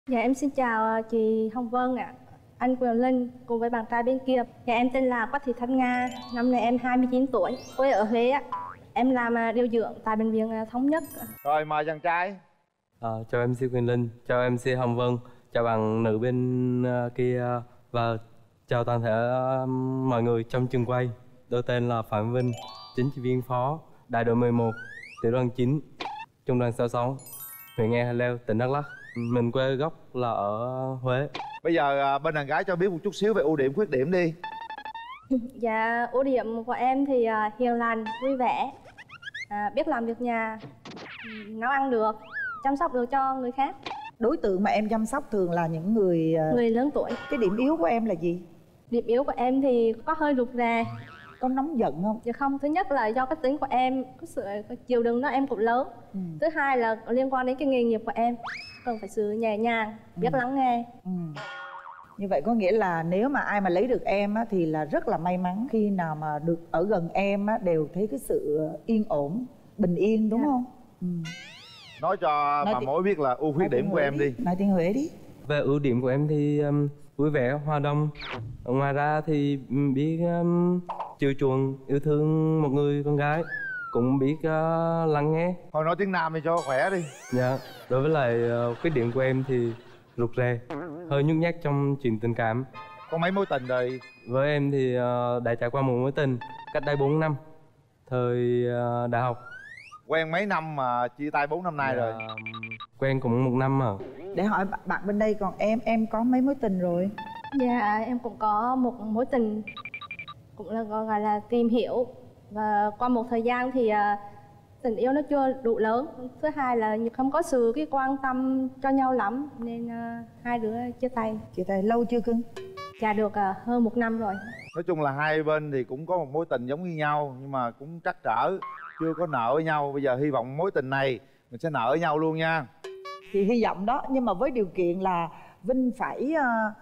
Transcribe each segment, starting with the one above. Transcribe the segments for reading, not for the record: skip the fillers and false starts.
Dạ em xin chào chị Hồng Vân ạ, anh Quyền Linh cùng với bạn trai bên kia. Dạ em tên là Quách Thị Thanh Nga, năm nay em 29 tuổi, quê ở Huế ạ. Em làm điều dưỡng tại bệnh viện Thống Nhất. Rồi mời chàng trai. Chào MC Quyền Linh, chào MC Hồng Vân, chào bạn nữ bên kia và chào toàn thể mọi người trong trường quay. Tôi tên là Phạm Vinh, chính trị viên phó, đại đội 11, tiểu đoàn 9, trung đoàn 66, huyện Ea Leo, tỉnh Đắk Lắk. Mình quê gốc là ở Huế. Bây giờ bên đàn gái cho biết một chút xíu về ưu điểm khuyết điểm đi. Dạ ưu điểm của em thì hiền lành, vui vẻ, biết làm việc nhà, nấu ăn được, chăm sóc được cho người khác. Đối tượng mà em chăm sóc thường là những người lớn tuổi. Cái điểm yếu của em là gì? Điểm yếu của em thì có hơi rụt rè. Có nóng giận không? Dạ không, thứ nhất là do cái tính của em, có sự chịu đựng đó em cũng lớn. Thứ hai là liên quan đến cái nghề nghiệp của em, cần phải sự nhẹ nhàng, biết lắng nghe. Như vậy có nghĩa là nếu mà ai mà lấy được em á, thì là rất là may mắn. Khi nào mà được ở gần em á, đều thấy cái sự yên ổn, bình yên, đúng không? Nói cho bà mối biết là ưu khuyết điểm của em đi. Nói tiếng Huế đi. Về ưu điểm của em thì vui vẻ, hòa đồng. Ngoài ra thì biết chiều chuộng, yêu thương một người con gái, cũng biết lắng nghe. Thôi nói tiếng Nam đi cho khỏe đi. Dạ, đối với lại khuyết điểm của em thì rụt rè, hơi nhút nhát trong chuyện tình cảm. Có mấy mối tình rồi? Với em thì đã trải qua một mối tình cách đây 4 năm, thời đại học. Quen mấy năm mà chia tay 4 năm nay rồi? Quen cũng 1 năm mà. Để hỏi bạn bên đây, còn em có mấy mối tình rồi? Dạ em cũng có một mối tình, cũng là gọi là tìm hiểu. Và qua một thời gian thì tình yêu nó chưa đủ lớn. Thứ hai là không có sự cái quan tâm cho nhau lắm, nên hai đứa chia tay. Chia tay lâu chưa cưng? Dạ được hơn 1 năm rồi. Nói chung là hai bên thì cũng có một mối tình giống như nhau, nhưng mà cũng trắc trở, chưa có nợ với nhau. Bây giờ hy vọng mối tình này mình sẽ nợ với nhau luôn nha. Thì hy vọng đó, nhưng mà với điều kiện là Vinh phải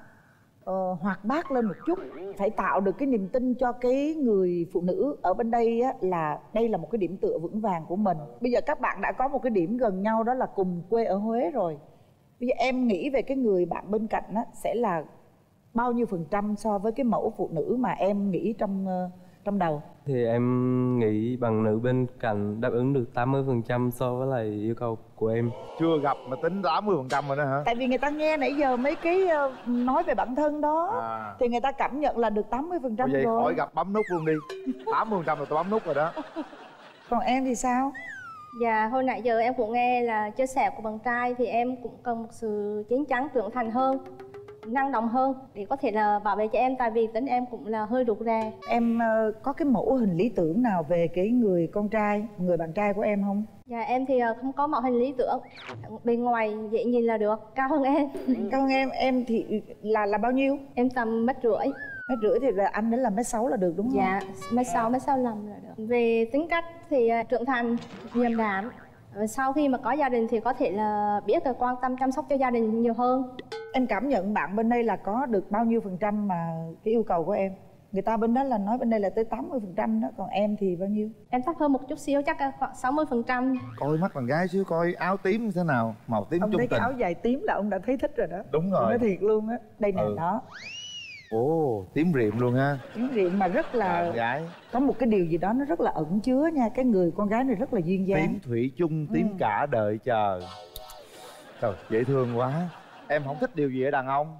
hoạt bát lên một chút, phải tạo được cái niềm tin cho cái người phụ nữ ở bên đây á, là đây là một cái điểm tựa vững vàng của mình. Bây giờ các bạn đã có một cái điểm gần nhau, đó là cùng quê ở Huế rồi. Bây giờ em nghĩ về cái người bạn bên cạnh á, sẽ là bao nhiêu % so với cái mẫu phụ nữ mà em nghĩ trong đầu? Thì em nghĩ bằng nữ bên cạnh đáp ứng được 80% so với lại yêu cầu của em. Chưa gặp mà tính 80% rồi đó hả? Tại vì người ta nghe nãy giờ mấy cái nói về bản thân đó, thì người ta cảm nhận là được 80% vậy rồi. khỏi gặp bấm nút luôn đi. 80% là tôi bấm nút rồi đó. Còn em thì sao? Dạ hồi nãy giờ em cũng nghe là chia sẻ của bạn trai, thì em cũng cần một sự chín chắn, trưởng thành hơn, năng động hơn để có thể là bảo vệ cho em, tại vì tính em cũng là hơi rụt rè. Em có cái mẫu hình lý tưởng nào về cái người con trai, người bạn trai của em không? Dạ em thì không có mẫu hình lý tưởng, bên ngoài dễ nhìn là được. Cao hơn em. Cao hơn em thì là bao nhiêu? Em tầm 1,5 m. 1,5 m thì là anh đến là 1,6 m là được đúng không? Dạ 1,6 m, 1,65 m là được. Về tính cách thì trưởng thành, điềm đạm. Sau khi mà có gia đình thì có thể là biết là quan tâm chăm sóc cho gia đình nhiều hơn. Em cảm nhận bạn bên đây là có được bao nhiêu % mà cái yêu cầu của em? Người ta bên đó là nói bên đây là tới 80% đó, còn em thì bao nhiêu? Em thấp hơn một chút xíu, chắc khoảng 60%. Coi mắt đàn gái xíu, coi áo tím như thế nào, màu tím ông trung thấy tình. cái áo dài tím là ông đã thấy thích rồi đó. Đúng rồi. Nói thiệt luôn á. Đây nè đó. Ồ, tím riệm luôn ha. Tím riệm mà rất là gái. Có một cái điều gì đó nó rất là ẩn chứa nha. Cái người con gái này rất là duyên dáng. Tím thủy chung, tím cả đời chờ. Trời, dễ thương quá. Em không thích điều gì ở đàn ông?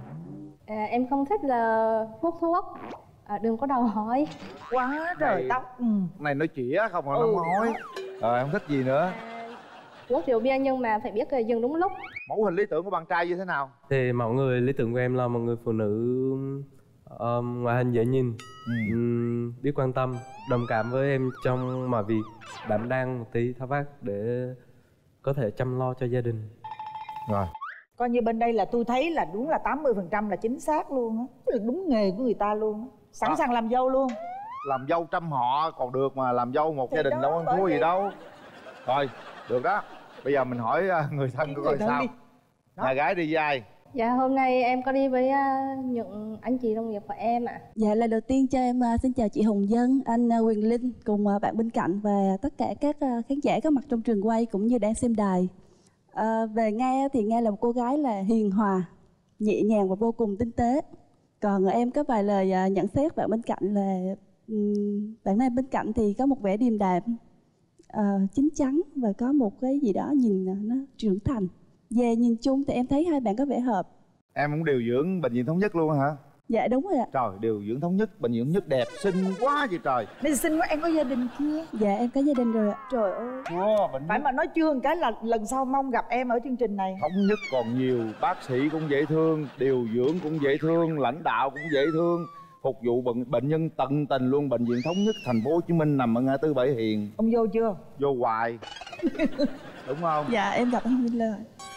Em không thích là hút thuốc. Đừng có đòi hỏi quá trời tóc. Này nói chĩa không mà nó nói. Rồi không thích gì nữa? Uống rượu bia nhưng mà phải biết dừng đúng lúc. Mẫu hình lý tưởng của bạn trai như thế nào? Thì mẫu người lý tưởng của em là một người phụ nữ ngoại hình dễ nhìn, biết quan tâm, đồng cảm với em trong mọi việc, đảm đang một tí tháo vát để có thể chăm lo cho gia đình. Rồi. Coi như bên đây là tôi thấy là đúng là 80% là chính xác luôn á. Là đúng nghề của người ta luôn á. Sẵn sàng làm dâu luôn. Làm dâu trăm họ còn được mà làm dâu một thì gia đình đó, đâu có thua gì đâu. Rồi, được đó. Bây giờ mình hỏi người thân của coi sao. Nhà gái đi với ai? Dạ hôm nay em có đi với những anh chị đồng nghiệp của em ạ. Dạ lời đầu tiên cho em xin chào chị Hồng Vân, anh Quyền Linh cùng bạn bên cạnh và tất cả các khán giả có mặt trong trường quay cũng như đang xem đài. Về Nga thì Nga là một cô gái là hiền hòa, nhẹ nhàng và vô cùng tinh tế. Còn em có vài lời nhận xét bạn bên cạnh là bạn này bên cạnh thì có một vẻ điềm đạm, chín chắn và có một cái gì đó nhìn nó trưởng thành. Về nhìn chung thì em thấy hai bạn có vẻ hợp. Em cũng điều dưỡng bệnh viện Thống Nhất luôn hả? Dạ đúng rồi ạ. Trời, điều dưỡng Thống Nhất, bệnh viện Thống Nhất đẹp, xinh quá vậy trời. Nên xinh quá. Em có gia đình chưa? Dạ em có gia đình rồi ạ. Trời ơi. Bệnh Phải mà nói chưa một cái là lần sau mong gặp em ở chương trình này. Thống Nhất còn nhiều, bác sĩ cũng dễ thương, điều dưỡng cũng dễ thương, lãnh đạo cũng dễ thương, phục vụ bệnh nhân tận tình luôn. Bệnh viện Thống Nhất thành phố Hồ Chí Minh nằm ở ngã tư Bảy Hiền. Ông vô chưa? Vô hoài. Đúng không? Dạ em gặp anh Minh Lê.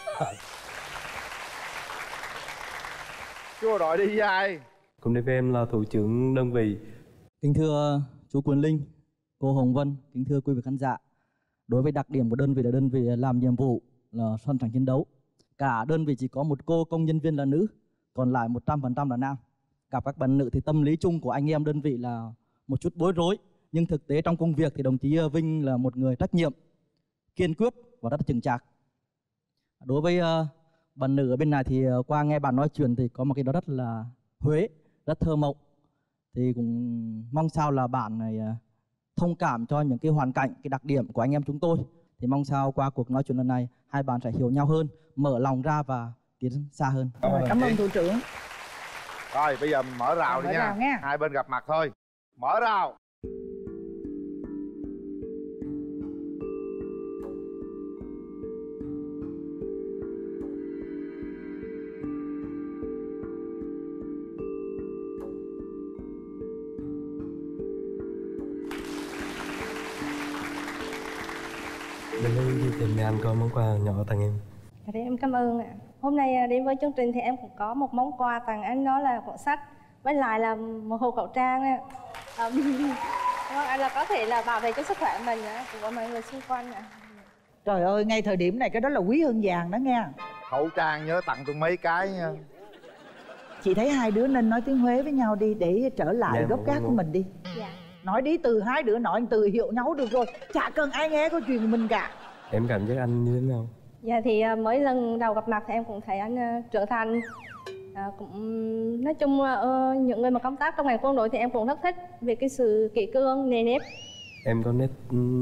Chú bộ đội đi với ai? Cùng đi với em là thủ trưởng đơn vị. Kính thưa chú Quyền Linh, cô Hồng Vân, kính thưa quý vị khán giả. Đối với đặc điểm của đơn vị là đơn vị làm nhiệm vụ là sẵn sàng chiến đấu. Cả đơn vị chỉ có một cô công nhân viên là nữ, còn lại 100% là nam. Gặp các bạn nữ thì tâm lý chung của anh em đơn vị là một chút bối rối. Nhưng thực tế trong công việc thì đồng chí Vinh là một người trách nhiệm, kiên quyết và rất là chững chạc. Đối với bạn nữ ở bên này thì qua nghe bạn nói chuyện thì có một cái đó rất là Huế, rất thơ mộng. Thì cũng mong sao là bạn này thông cảm cho những cái hoàn cảnh, cái đặc điểm của anh em chúng tôi. Thì mong sao qua cuộc nói chuyện lần này hai bạn sẽ hiểu nhau hơn, mở lòng ra và tiến xa hơn. Cảm ơn thủ trưởng. Rồi bây giờ mở rào đi Mở rào nha. nha. Hai bên gặp mặt thôi. Mở rào. Đến đây thì tìm nhà anh có món quà nhỏ tặng em. Dạ, em cảm ơn ạ. Hôm nay đến với chương trình thì em cũng có một món quà tặng anh, đó là cuốn sách với lại là một hộp khẩu trang ạ. Anh là có thể là bảo vệ cho sức khỏe mình của mọi người xung quanh ạ. Trời ơi, ngay thời điểm này cái đó là quý hơn vàng đó nghe. Khẩu trang nhớ tặng tôi mấy cái nha. Chị thấy hai đứa nên nói tiếng Huế với nhau đi để trở lại Dạ, gốc gác của mình đi. Dạ. Nói đi, từ hai đứa nói từ hiệu nhau được rồi. Chả cần ai nghe câu chuyện của mình cả. Em cảm giác anh như thế nào? Dạ thì mới lần đầu gặp mặt thì em cũng thấy anh trưởng thành. Cũng nói chung những người mà công tác trong ngành quân đội thì em cũng rất thích về cái sự kỷ cương, nề nếp. Em có nét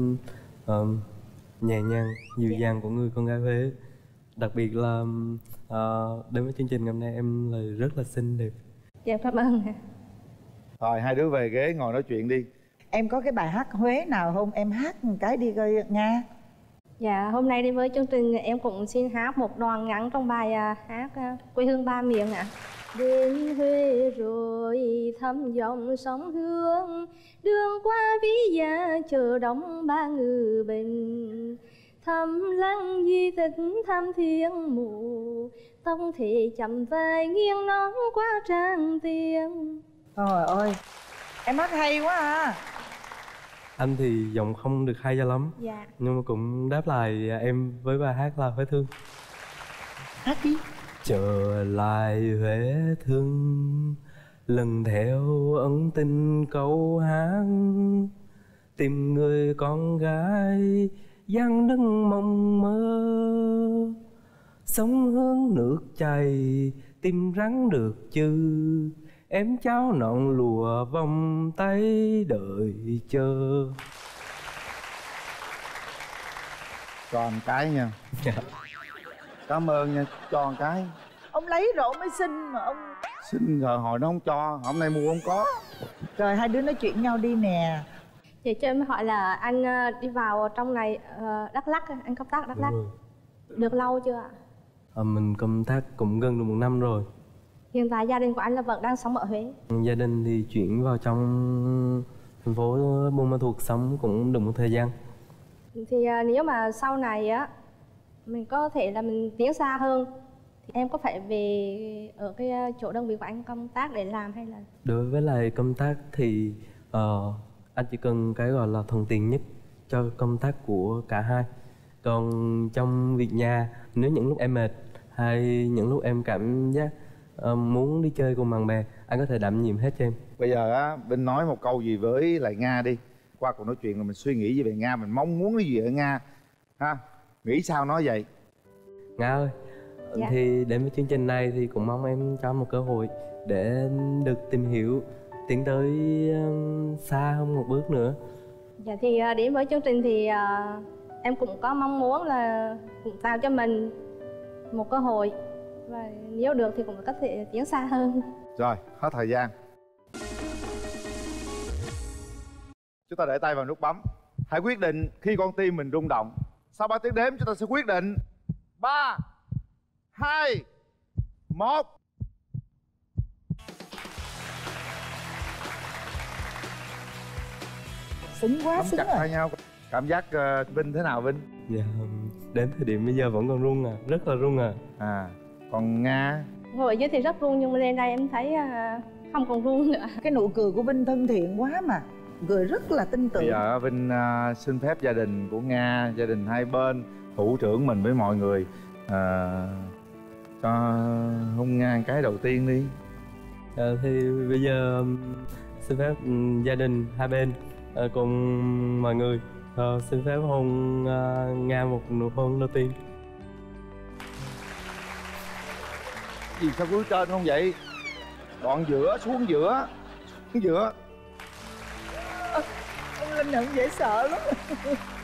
nhẹ nhàng, dịu dàng của người con gái Huế. Đặc biệt là đến với chương trình ngày hôm nay em là rất là xinh đẹp. Dạ cảm ơn. Rồi hai đứa về ghế ngồi nói chuyện đi. Em có cái bài hát Huế nào không? Em hát một cái đi coi Nga. Dạ, hôm nay đi với chương trình em cũng xin hát một đoạn ngắn trong bài hát Quê hương ba miền ạ. Đến Huế rồi thăm dòng sông Hương, đường qua Ví Gia chờ đóng ba ngự bình. Thăm lăng di tích thăm thiên mụ, tông thị chậm vai nghiêng nón qua trang tiền. Trời ơi, em hát hay quá à. Anh thì giọng không được hay cho lắm. Dạ. Nhưng mà cũng đáp lại em với bài hát là Huế Thương. Hát đi. Trở lại Huế thương, lần theo ân tình câu hát, tìm người con gái dang nâng mộng mơ. Sông Hương nước chảy, tìm rắn được chứ, em cháu nọn lụa vòng tay đợi chờ. Cho anh cái nha. Cảm ơn nha, cho anh cái. Ông lấy rồi ông mới xin mà ông. Xin rồi hồi nó không cho, hôm nay mua không có. Rồi hai đứa nói chuyện nhau đi nè. Vậy cho em hỏi là anh đi vào trong này Đắk Lắk, anh công tác ở Đắk Lắk được lâu chưa ạ? Mình công tác cũng gần được 1 năm rồi. Hiện tại gia đình của anh là vẫn đang sống ở Huế. Gia đình thì chuyển vào trong thành phố Buôn Ma Thuột sống cũng được một thời gian. Thì nếu mà sau này á mình có thể là mình tiến xa hơn thì em có phải về ở cái chỗ đơn vị của anh công tác để làm hay là? Đối với lại công tác thì anh chỉ cần cái gọi là thuận tiện nhất cho công tác của cả hai. Còn trong việc nhà, nếu những lúc em mệt hay những lúc em cảm giác muốn đi chơi cùng bạn bè, anh có thể đảm nhiệm hết cho em. Bây giờ á, Vinh nói một câu gì với lại Nga đi. Qua cuộc nói chuyện là mình suy nghĩ gì về Nga, mình mong muốn cái gì ở Nga ha. Nghĩ sao nói vậy? Nga ơi, Dạ. thì đến với chương trình này thì cũng mong em cho một cơ hội để được tìm hiểu, tiến tới xa hơn một bước nữa. Dạ thì đến với chương trình thì em cũng có mong muốn là cũng tạo cho mình một cơ hội, và nếu được thì cũng có thể tiến xa hơn. Rồi, hết thời gian. Chúng ta để tay vào nút bấm. Hãy quyết định khi con tim mình rung động. Sau 3 tiếng đếm chúng ta sẽ quyết định. 3, 2, 1. Xứng quá, Nắm xứng chặt rồi. tay nhau. Cảm giác Vinh thế nào Vinh? Dạ, đến thời điểm bây giờ vẫn còn run à, rất là run à. Còn Nga? Ngồi ở dưới thì rất run, nhưng mà lên đây em thấy không còn run nữa. Cái nụ cười của Vinh thân thiện quá mà, cười rất là tin tưởng. Bây giờ Vinh xin phép gia đình của Nga, gia đình hai bên, thủ trưởng mình với mọi người cho hôn Nga cái đầu tiên đi. Thì bây giờ xin phép gia đình hai bên cùng mọi người xin phép hôn Nga một nụ hôn đầu tiên. Gì sao cứ trên không vậy? Đoạn giữa, xuống giữa, xuống giữa. Ông Linh không dễ sợ lắm.